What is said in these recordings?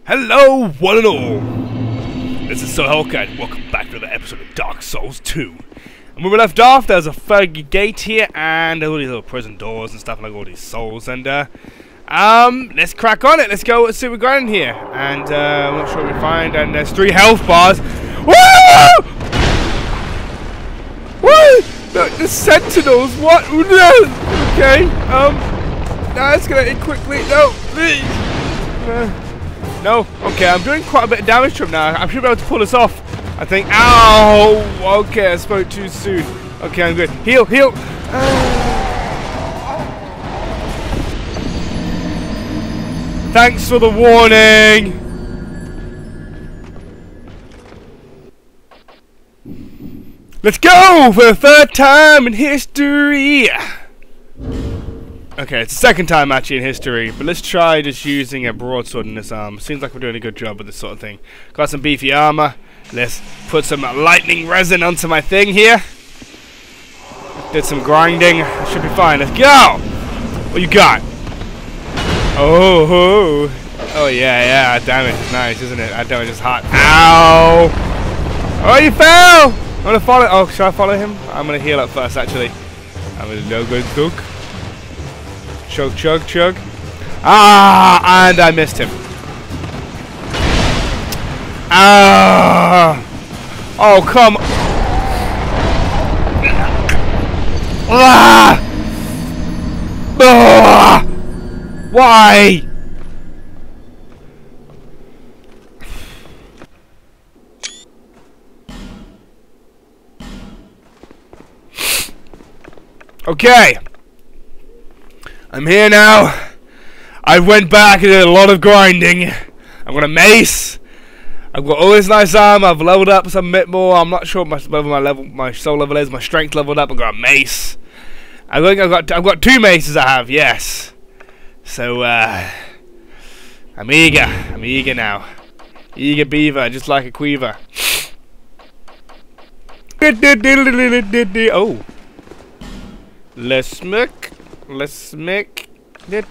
Hello, one and all! This is Sir Hellcat, and welcome back to another episode of Dark Souls 2. And where we left off, there's a third gate here, and all these little prison doors and stuff, like all these souls, and let's crack on it, let's go see what we got in here. And I'm not sure what we find, and there's 3 health bars. Woo! Woo! The sentinels, what? No! Okay, now let's get it quickly, no, please! No, okay, I'm doing quite a bit of damage to him now. I should be able to pull this off, I think. Ow! Okay, I spoke too soon. Okay, I'm good. Heal, heal! Thanks for the warning! Let's go for the 3rd time in history! Okay, it's the 2nd time actually in history, but let's try just using a broadsword in this arm. Seems like we're doing a good job with this sort of thing. Got some beefy armor. Let's put some lightning resin onto my thing here. Did some grinding. Should be fine. Let's go! What you got? Oh, yeah, damage is nice, isn't it? That damage is hot. Ow! Oh, you fell! I'm gonna follow. Oh, should I follow him? I'm gonna heal up first, actually. I'm gonna no good cook. Chug, chug, chug. Ah, and I missed him. Ah! Oh, come. Ah! Ah! Why? Okay. I'm here now. I went back and did a lot of grinding. I've got a mace. I've got all this nice armor. I've leveled up some bit more. I'm not sure what my soul level is. My strength leveled up. I've got a mace. I think I've got 2 maces. I have, yes. So I'm eager. I'm eager now. Eager beaver, just like a queaver. Oh. Let's make. Let's make. He's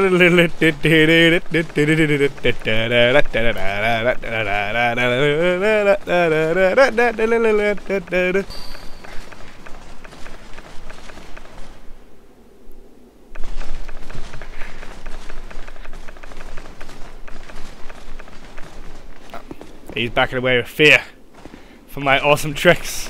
backing away with fear for my awesome tricks.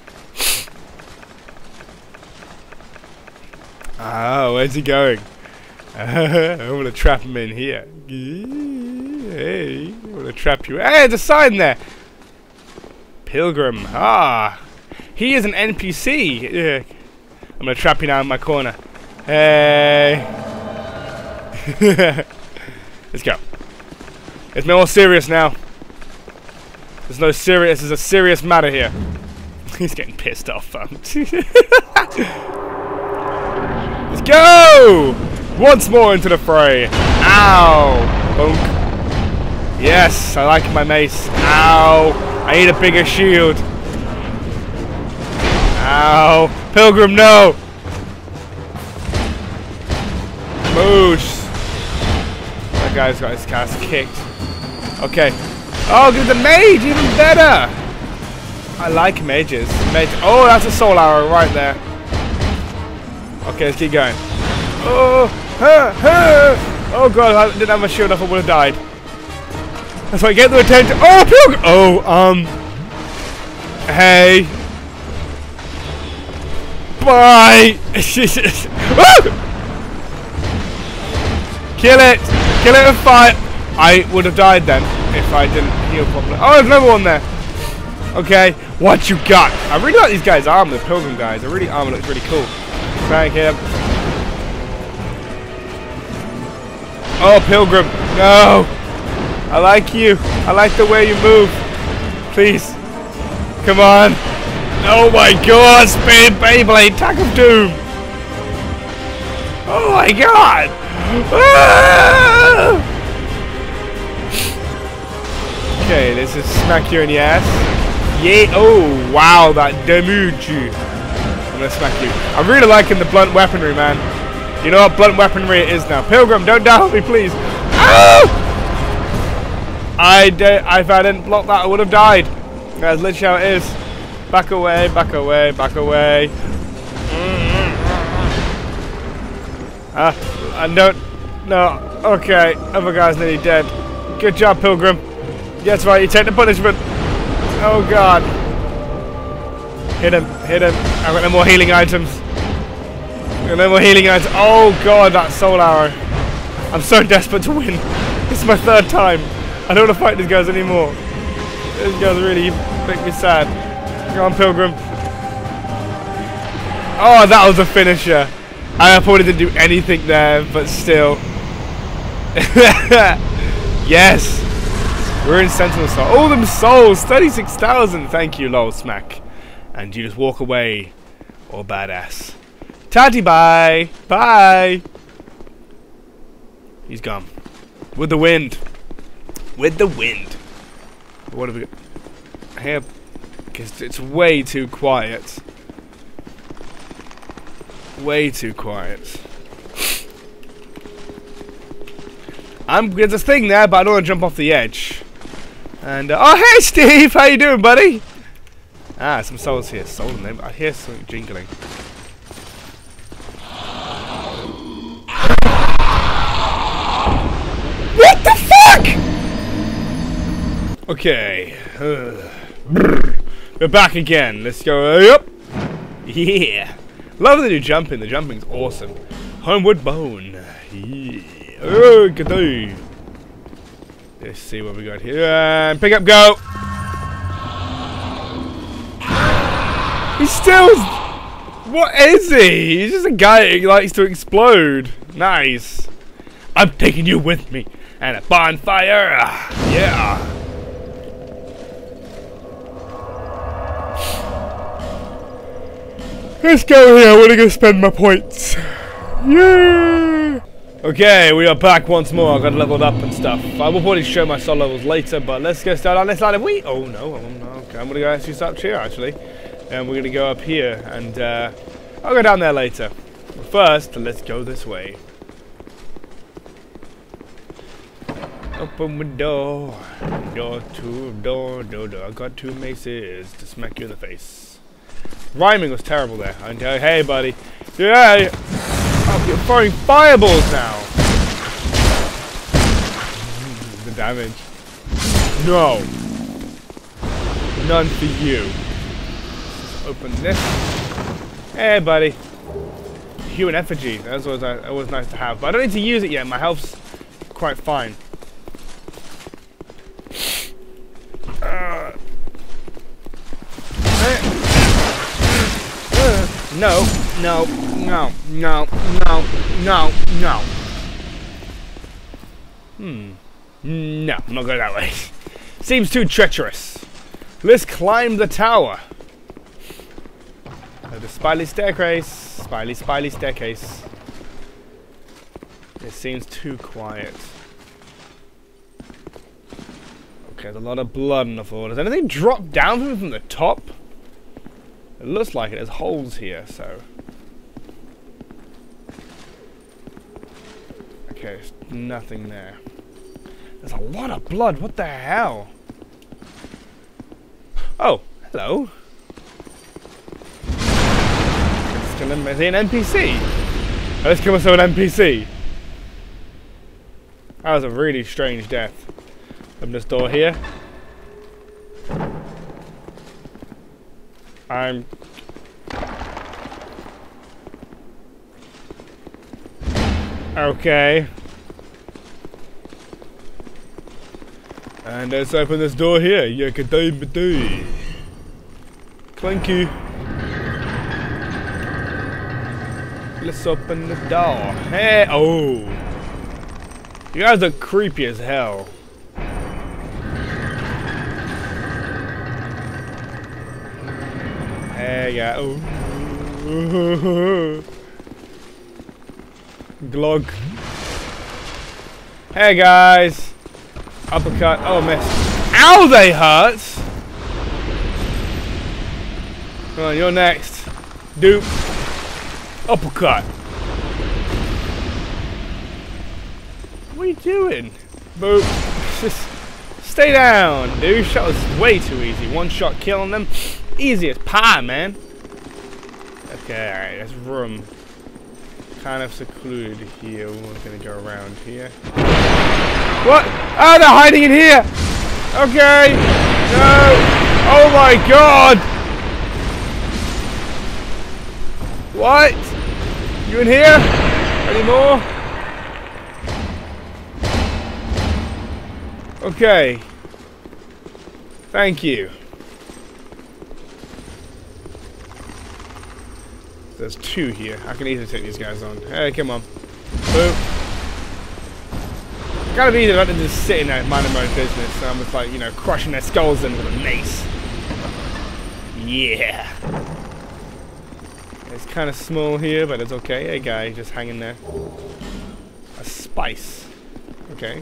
Oh, where's he going? I'm gonna trap him in here. Hey, I'm gonna trap you. Hey, there's a sign there. Pilgrim. Ah, he is an NPC. Yeah. I'm gonna trap you now in my corner. Hey. Let's go. It's more serious now. There's no serious. There's a serious matter here. He's getting pissed off, fam. Let's go! Once more into the fray. Ow! Bonk. Yes, I like my mace. Ow! I need a bigger shield. Ow! Pilgrim, no! Moosh! That guy's got his ass kicked. Okay. Oh, there's a mage! Even better! I like mages. Oh, that's a soul arrow right there. Okay, let's keep going. Oh, oh god, I didn't have my shield up, I would have died. That's why I get the attention. Oh, Pilgrim! Oh, hey. Bye! Kill it! Kill it with fire! I would have died then, if I didn't heal properly. Oh, there's another one there! Okay, what you got? I really like these guys' armor, the Pilgrim guys. The armor looks really cool. Thank him. Oh, Pilgrim, no! I like you. I like the way you move. Please. Come on. Oh my god, Speed Beyblade, Attack of Doom! Oh my god! Ah! Okay, let's just smack you in the ass. Yeah, oh wow, that damage. I'm gonna smack you. I'm really liking the blunt weaponry, man. You know what blunt weaponry it is now. Pilgrim, don't die on me, please. Ah! If I didn't block that, I would have died. That's literally how it is. Back away, back away, back away. I don't. No. Okay. Other guy's nearly dead. Good job, Pilgrim. That's right. You take the punishment. Oh God. Hit him. Hit him. I've got no more healing items. I've got no more healing items. Oh God, that soul arrow. I'm so desperate to win. This is my 3rd time. I don't want to fight these guys anymore. These guys really make me sad. Go on, Pilgrim. Oh, that was a finisher. I probably didn't do anything there, but still. Yes. We're in Sentinel Soul. All them souls. 36,000. Thank you, lol smack. And you just walk away. All badass. Tatty bye. Bye. He's gone. With the wind. With the wind. What have we got? Here. Because it's way too quiet. Way too quiet. There's a thing there, but I don't want to jump off the edge. And oh hey Steve, how you doing, buddy? Ah, some souls here. Soul in them. I hear something jingling. What the fuck? Okay. We're back again. Let's go up. Yeah. Love the new jumping. The jumping's awesome. Homeward Bone. Yeah. Oh, good day. Let's see what we got here. And pick up, go. He's still. What is he? He's just a guy who likes to explode. Nice. I'm taking you with me. And a bonfire. Yeah. Let's go here. I want to go spend my points. Yeah. Okay, we are back once more. I got leveled up and stuff. I will probably show my soul levels later, but let's get started on this line of wheat. Oh no, okay, I'm gonna go actually start here actually, and we're gonna go up here, and I'll go down there later. But first, let's go this way. Open the door, door to door. I got 2 maces to smack you in the face. Rhyming was terrible there. I can tell you, hey buddy, yeah. Oh, you're throwing fireballs now! The damage. No! None for you. Let's open this. Hey, buddy. Human effigy. That's always nice to have. But I don't need to use it yet. My health's quite fine. No. No. No, no, no, no, no. No, I'm not going that way. Seems too treacherous. Let's climb the tower. The spirally staircase. Spirally staircase. It seems too quiet. Okay, there's a lot of blood on the floor. Does anything drop down from the top? It looks like it. There's holes here, so. Okay, there's nothing there. There's a lot of blood. What the hell? Oh, hello. Is he an NPC? Oh, let's kill myself an NPC. That was a really strange death. Open this door here. Okay. And let's open this door here. Yakadai-badai. Clanky. Let's open the door. Hey, oh. You guys are creepy as hell. Hey, yeah. Oh. Glog. Hey guys. Uppercut. Oh, miss. Ow, they hurt. Come on, you're next. Dupe. Uppercut. What are you doing? Boop. Just Stay down, douche. That was way too easy. One shot killing them. Easy as pie, man. Okay, alright, there's room. Kind of secluded here. We're gonna go around here. What? Oh, they're hiding in here! Okay! No! Oh my god! What? You in here? Any more? Okay. Thank you. There's 2 here. I can easily take these guys on. Hey, come on. Boom. Kind of easy to just sit in there minding my own business. I'm just like, you know, crushing their skulls in with a mace. Yeah. It's kind of small here, but it's okay. Hey, guy, just hanging there. A spice. Okay.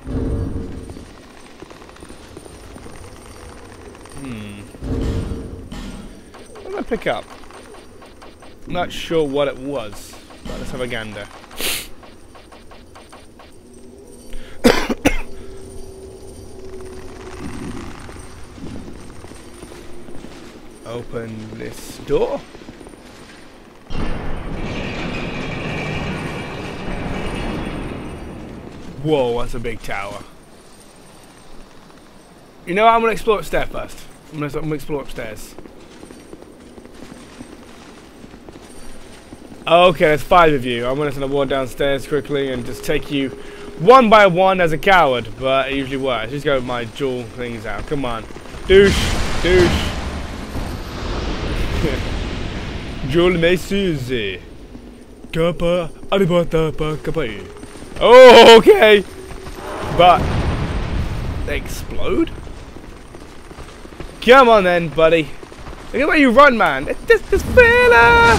What did I pick up? Not sure what it was, but let's have a gander. Open this door. Whoa, that's a big tower. You know what? I'm gonna explore upstairs first. I'm gonna explore upstairs. Okay, there's 5 of you. I'm gonna walk downstairs quickly and just take you one by one as a coward, but it usually works. Just go with my jewel things out. Come on. Douche. Douche. Jewel me Susie. Kappa Aribata Kapai. Oh, okay. But they explode? Come on then, buddy. Look at where you run, man. This fella.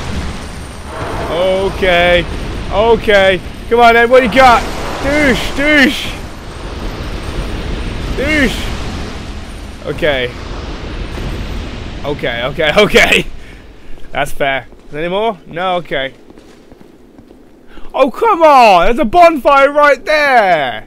Okay. Okay. Come on then, what do you got? Douche, douche. Douche. Okay. Okay, okay, okay. That's fair. Is there any more? No, okay. Oh, come on! There's a bonfire right there!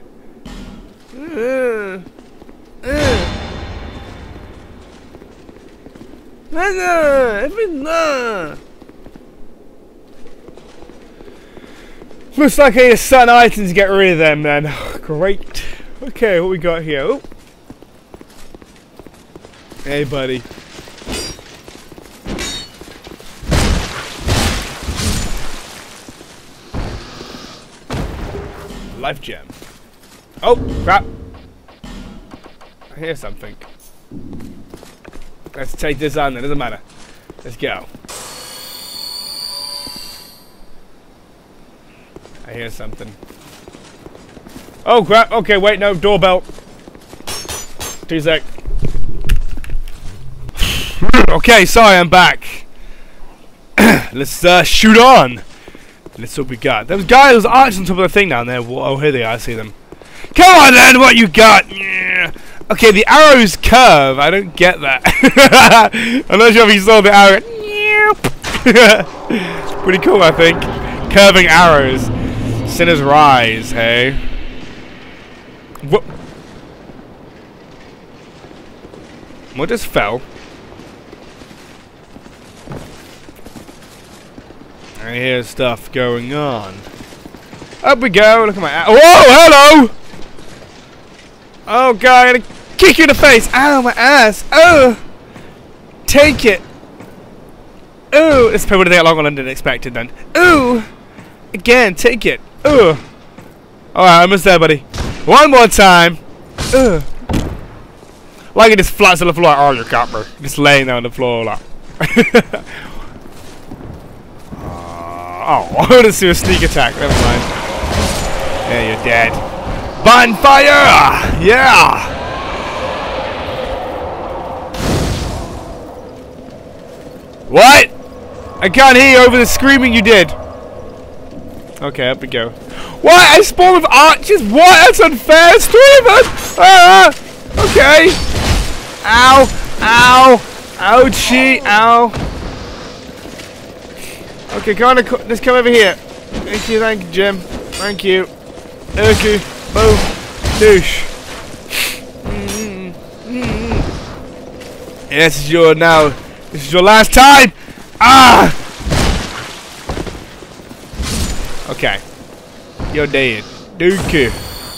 Looks like I need certain items to get rid of them then. Great. Okay, what we got here? Oh. Hey, buddy. Life gem. Oh, crap. I hear something. Let's take this on, it doesn't matter. Let's go. I hear something. Oh, crap. Okay, wait, no, doorbell. 2 sec. Okay, sorry, I'm back. Let's shoot on. Let's see what we got. Those guys, those archers on top of the thing down there. Oh, here they are. I see them. Come on, then. What you got? Yeah. Okay, the arrows curve. I don't get that. I'm not sure if you saw the arrow. It's pretty cool, I think. Curving arrows. Sinners rise. Hey. What? What just fell? I hear stuff going on. Up we go. Look at my ass. Whoa, hello! Oh god, I'm gonna kick you in the face. Ow, my ass. Oh! Take it. Oh, this probably would take longer than expected then. Oh! Again, take it. Oh! Alright, almost there, buddy. One more time. Oh! Like it just flats on the floor. Oh, you got me. Just laying there on the floor like. Oh, I want to see a sneak attack. Never mind. Yeah, you're dead. Bonfire! Yeah! What? I can't hear you over the screaming you did. Okay, up we go. What? I spawned with archers? What? That's unfair. It's 3 of us! Ah! Okay. Ow! Ow! Ouchie! Ow! Okay, come on, let's come over here. Thank you, Jim. Thank you. Okay, boom, douche. This is your now. This is your last time. Ah. Okay. You're dead. Thank you.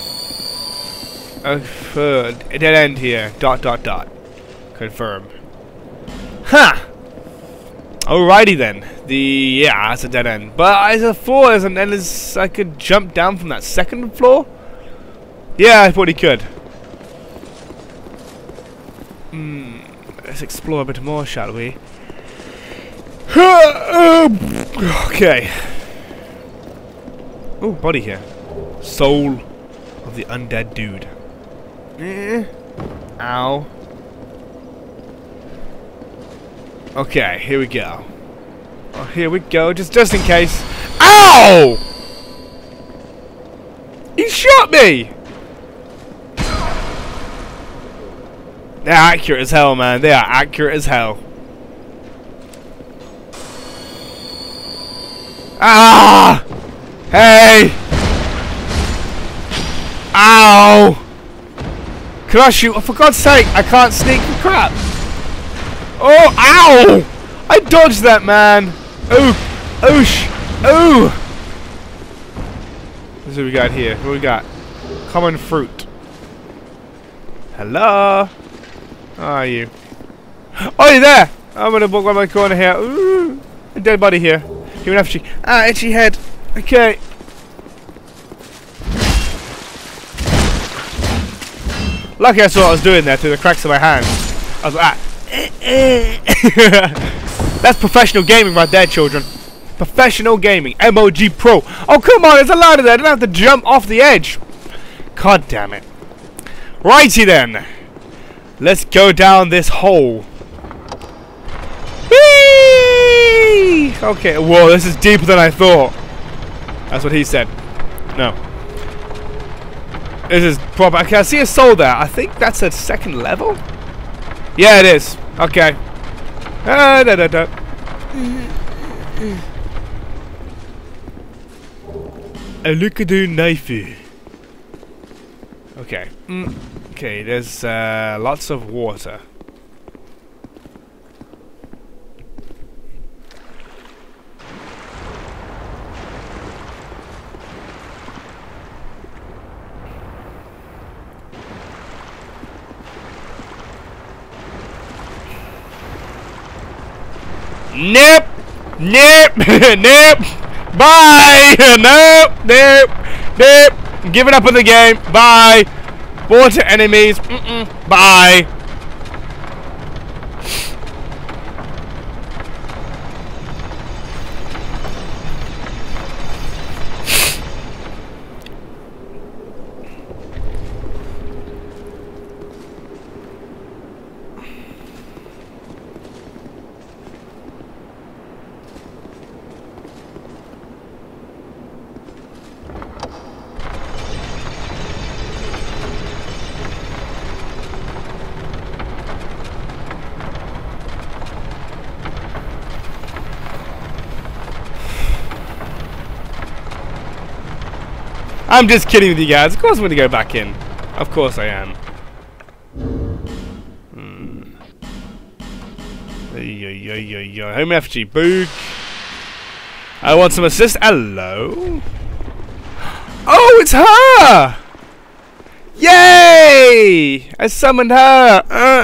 Dead end here. ... Confirm. Huh. Alrighty then. Yeah, it's a dead end. But it's a floor, and then I could jump down from that second floor. Yeah, I thought he could. Let's explore a bit more, shall we? Okay. Oh, body here. Soul of the undead dude. Ow. Okay, here we go. Oh, here we go, just in case. Ow! He shot me! They're accurate as hell, man. They are accurate as hell. Ah! Hey! Ow! Can I shoot? Oh, for God's sake, I can't sneak for crap. Oh, ow! I dodged that, man. Ooh! Oosh! Ooh! This is what we got here. What we got? Common fruit. Hello? How are you? Oh, you're there! I'm gonna walk around my corner here. Ooh! A dead body here. Give me an FG. Ah, itchy head. Okay. Lucky I saw what I was doing there through the cracks of my hand. I was like, That's professional gaming right there, children. Professional gaming. MOG Pro. Oh, come on, there's a ladder there. I don't have to jump off the edge. God damn it. Righty then. Let's go down this hole. Whee! Okay, whoa, this is deeper than I thought. That's what he said. No. This is proper. Okay, I see a soul there. I think that's a second level? Yeah, it is. Okay. A look at the knife. Okay. Okay, there's lots of water. Nope! Nope! Nope! Bye! Nope! Nope! Nope! I'm giving up on the game. Bye! Water enemies. Bye! I'm just kidding with you guys. Of course I'm going to go back in. Of course I am. Home FG. Boog. I want some assist. Hello. Oh, it's her! Yay! I summoned her.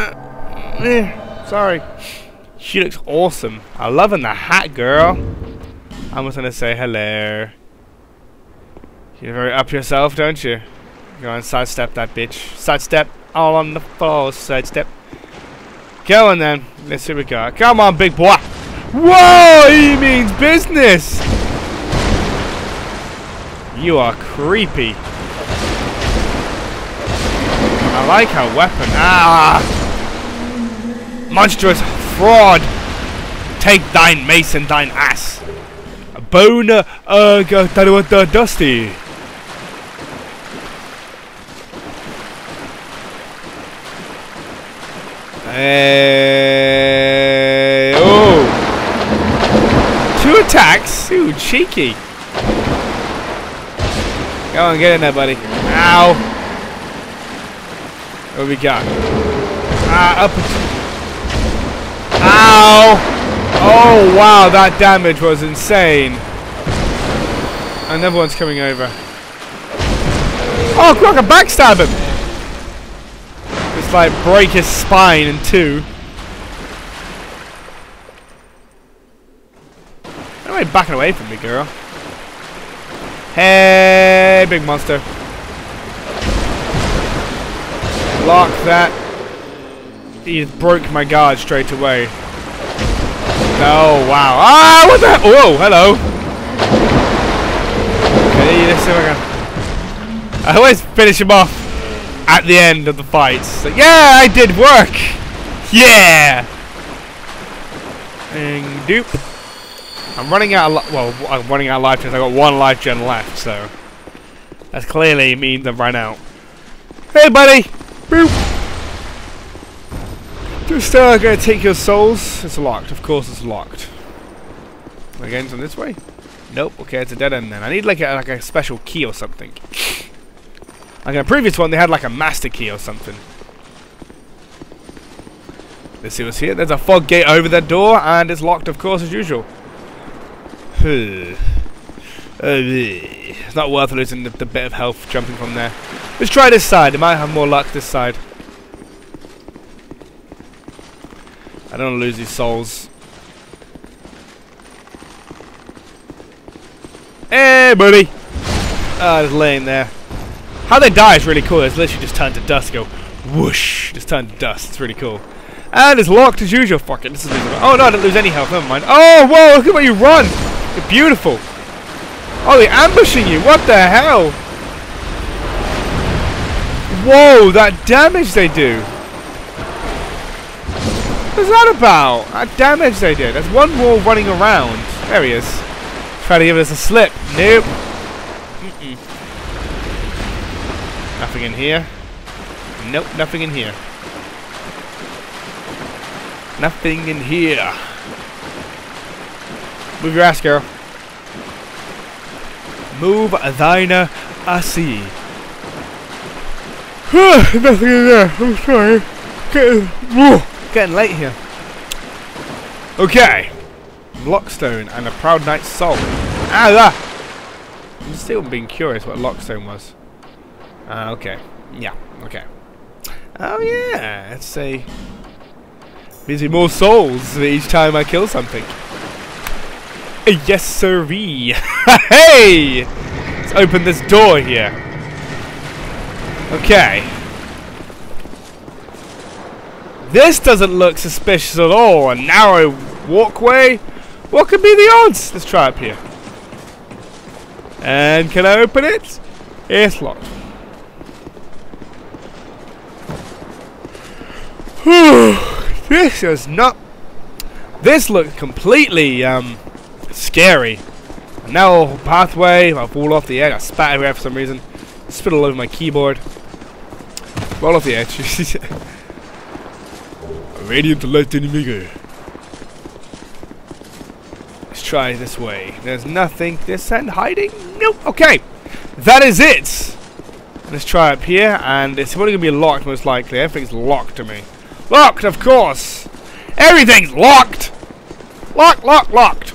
Sorry. She looks awesome. I'm loving the hat, girl. I'm just going to say hello. You're very up yourself, don't you? Go on, sidestep that bitch. Sidestep. All on the floor. Sidestep. Go on then. Let's see what we got. Come on, big boy. Whoa! He means business! You are creepy. I like her weapon. Ah! Monstrous fraud! Take thine mace and thine ass. A boner, dusty. Oh! 2 attacks? Ooh, cheeky. Go on, get in there, buddy. Ow! What we got? Up. Ow! Oh wow, that damage was insane. And everyone's coming over. Oh, quick, I can backstab him! Just like break his spine in two. Why are you backing away from me, girl? Hey, big monster. Lock that. He broke my guard straight away. Oh, wow. Ah, what the? Whoa, hello. Okay, let's see if I can. I always finish him off at the end of the fights. So, yeah, I did work. Yeah. And doop. I'm running out of I'm running out of life gems. I got one life gem left, so that clearly means I've run out. Hey, buddy. Boop. Just gonna take your souls. It's locked. Of course, it's locked. Again, from this way. Nope. Okay, it's a dead end then. I need like a special key or something. Like in a previous one, they had like a master key or something. Let's see what's here. There's a fog gate over that door, and it's locked, of course, as usual. It's not worth losing the bit of health jumping from there. Let's try this side. It might have more luck this side. I don't want to lose these souls. Hey, buddy! Just laying there. How they die is really cool. It's literally just turned to dust. Go whoosh, just turned to dust. It's really cool. And it's locked as usual. Fuck it. This is oh no, I didn't lose any health. Never mind. Oh whoa! Look at where you run. You're beautiful. Oh, they're ambushing you. What the hell? Whoa! That damage they do. What's that about? That damage they did. There's one more running around. There he is. Trying to give us a slip. Nope. Nothing in here. Nope, nothing in here. Nothing in here. Move your ass, girl. Move thine assy. Nothing in there. I'm sorry. Getting late here. Okay. Lockstone and a proud knight's soul. Ah! I'm still being curious what Lockstone was. Okay. Yeah. Okay. Oh yeah. Let's say. Gives me more souls each time I kill something. Yes, sirree. Hey! Let's open this door here. Okay. This doesn't look suspicious at all. A narrow walkway. What could be the odds? Let's try up here. And can I open it? It's locked. This is not. This looks completely scary. Now pathway. I fall off the edge. I spat everywhere for some reason. Spit all over my keyboard. Roll off the edge. Radiant light enemy. Let's try this way. There's nothing. This end hiding. Nope. Okay, that is it. Let's try up here, and it's probably gonna be locked most likely. Everything's locked to me. Locked, of course. Everything's locked. Locked, locked, locked.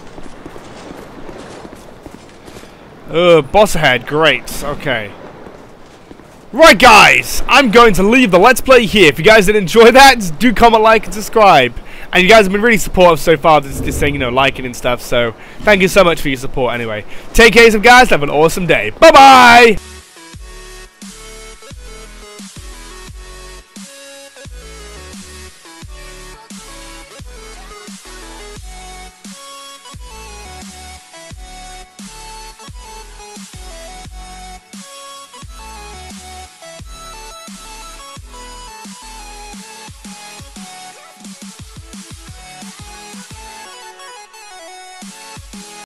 Boss ahead. Great. Okay. Right, guys. I'm going to leave the Let's Play here. If you guys did enjoy that, do comment, like, and subscribe. And you guys have been really supportive so far. This thing, you know, liking and stuff. So thank you so much for your support. Anyway, take care, guys. Have an awesome day. Bye bye.